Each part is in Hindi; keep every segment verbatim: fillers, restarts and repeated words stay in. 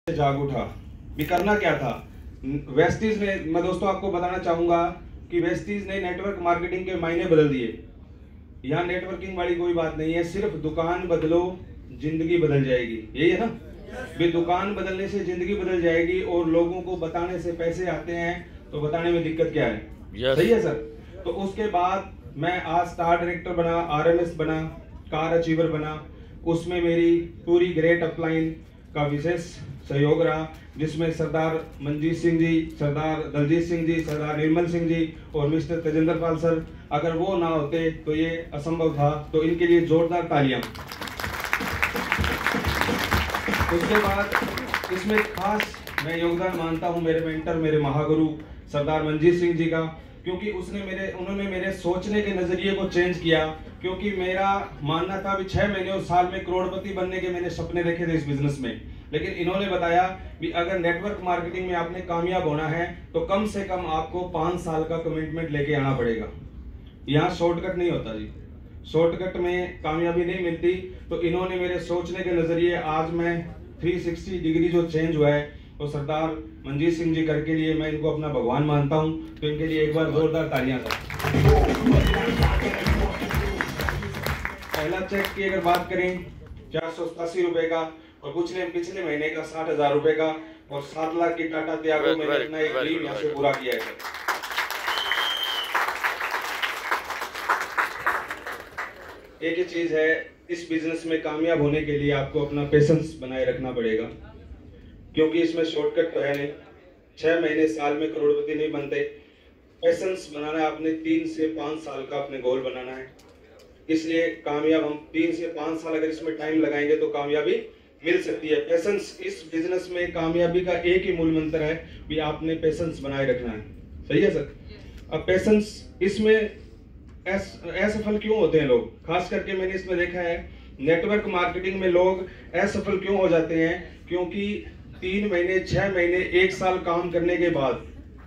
जाग उठा भी करना क्या था। वेस्टीज ने, मैं दोस्तों आपको बताना चाहूंगा कि वेस्टीज ने नेटवर्क मार्केटिंग के मायने बदल दिए। यहाँ नेटवर्किंग वाली कोई बात नहीं है, सिर्फ दुकान बदलो जिंदगी बदल जाएगी, यही है ना। भी दुकान बदलने से जिंदगी बदल जाएगी और लोगों को बताने से पैसे आते हैं तो बताने में दिक्कत क्या है। yes. सही है सर। तो उसके बाद मैं आज स्टार डायरेक्टर बना, आरएमएस बना, कार अचीवर बना। उसमें मेरी पूरी ग्रेट अपलाइन का विशेष सहयोग रहा, जिसमें सरदार मंजीत सिंह जी, सरदार दलजीत सिंह जी, सरदार निर्मल सिंह जी और मिस्टर तेजेंद्र पाल सर, अगर वो ना होते तो ये असंभव था। तो इनके लिए जोरदार तालियां। उसके बाद इसमें खास मैं योगदान मानता हूं मेरे मेंटर, मेरे महागुरु सरदार मंजीत सिंह जी का, क्योंकि उसने मेरे उन्होंने मेरे सोचने के नजरिए को चेंज किया। क्योंकि मेरा मानना था भी छह महीने और साल में करोड़पति बनने के मैंने सपने देखे थे इस बिजनेस में, लेकिन इन्होंने बताया कि अगर नेटवर्क मार्केटिंग में आपने कामयाब होना है तो कम से कम आपको पाँच साल का कमिटमेंट लेके आना पड़ेगा। यहाँ शॉर्टकट नहीं होता जी, शॉर्टकट में कामयाबी नहीं मिलती। तो इन्होंने मेरे सोचने के नजरिए आज मैं तीन सौ साठ डिग्री जो चेंज हुआ है वो तो सरदार मंजीत सिंह जी करके लिए मैं इनको अपना भगवान मानता हूँ। तो इनके लिए एक बार जोरदार तालियां दो। पहला चेक की अगर बात करें चार सौ सतासी रुपए का और पिछले पिछले महीने का साठ हजार रुपए का और सात लाख की टाटा त्यागो मैंने अपना एक ड्रीम यहाँ से पूरा किया है। एक ही चीज है, इस बिजनेस में कामयाब होने के लिए आपको अपना पेशेंस बनाए रखना पड़ेगा, क्योंकि इसमें शॉर्टकट तो है नहीं। छह महीने साल में करोड़पति नहीं बनते। पेशेंस बनाना है आपने, तीन से पाँच साल का अपने गोल बनाना है। इसलिए कामयाब हम तीन से पाँच साल अगर इसमें टाइम लगाएंगे तो कामयाबी मिल सकती है। पेशेंस इस बिजनेस में कामयाबी का एक ही मूल मंत्र है कि आपने पेशेंस बनाए रखना है। सही है सर। अब पेशेंस इसमें असफल क्यों होते हैं लोग, खास करके मैंने इसमें देखा है नेटवर्क मार्केटिंग में लोग असफल क्यों हो जाते हैं, क्योंकि तीन महीने छह महीने एक साल काम करने के बाद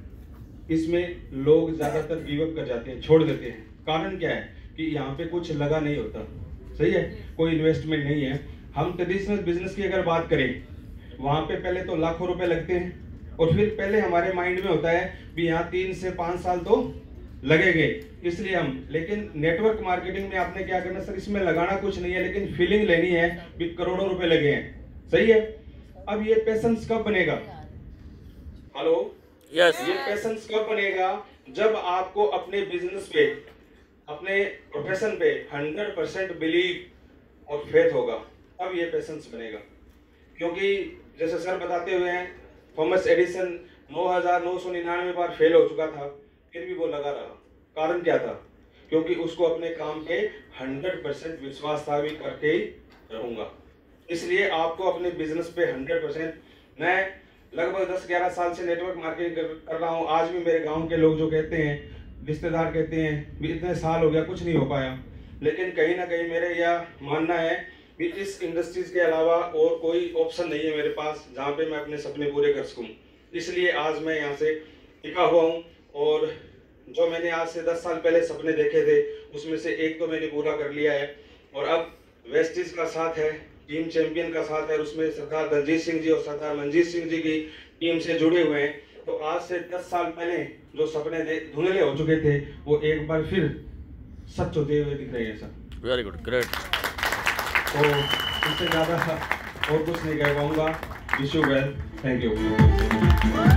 इसमें लोग ज्यादातर गिव अप कर जाते हैं, छोड़ देते हैं। कारण क्या है कि यहाँ पे कुछ लगा नहीं होता। सही है, कोई इन्वेस्टमेंट नहीं है। हम ट्रेडिशनल बिजनेस की अगर बात करें, वहां पे पहले तो लाखों रुपए लगते हैं और फिर पहले हमारे माइंड में होता है कि यहाँ तीन से पांच साल तो लगेंगे, इसलिए हम। लेकिन नेटवर्क मार्केटिंग में आपने क्या करना सर, इसमें लगाना कुछ नहीं है, लेकिन फीलिंग लेनी है कि करोड़ों रुपए लगे हैं। सही है। अब ये पेशेंस कब बनेगा? Hello yes yes. ये पेशेंस कब बनेगा? जब आपको अपने बिजनेस पे, अपने प्रोफेशन पे हंड्रेड परसेंट बिलीव और फेथ होगा, तब ये पेशेंस बनेगा। क्योंकि जैसे सर बताते हुए हैं, थॉमस एडिसन नौ हजार नौ सौ निन्यानवे बार फेल हो चुका था, फिर भी वो लगा रहा। कारण क्या था? क्योंकि उसको अपने काम पे हंड्रेड परसेंट विश्वास था, भी करके ही रहूंगा। इसलिए आपको अपने बिजनेस पे हंड्रेड परसेंट, मैं लगभग दस ग्यारह साल से नेटवर्क मार्केटिंग कर, कर रहा हूँ। आज भी मेरे गांव के लोग जो कहते हैं, रिश्तेदार कहते हैं भी इतने साल हो गया कुछ नहीं हो पाया, लेकिन कहीं ना कहीं मेरे यह मानना है कि इस इंडस्ट्रीज के अलावा और कोई ऑप्शन नहीं है मेरे पास जहाँ पे मैं अपने सपने पूरे कर सकूँ। इसलिए आज मैं यहाँ से टिका हुआ हूँ और जो मैंने आज से दस साल पहले सपने देखे थे उसमें से एक तो मैंने पूरा कर लिया है। और अब वेस्टीज का साथ है, टीम चैंपियन का साथ है, उसमें सरदार दलजीत सिंह जी और सरदार मंजीत सिंह जी की टीम से जुड़े हुए हैं। तो आज से दस साल पहले जो सपने धुंधले हो चुके थे वो एक बार फिर सच होते हुए दिख रहे हैं सर। Very good, great. तो इससे ज़्यादा और कुछ नहीं कह पाऊंगा। Wish you well, thank you.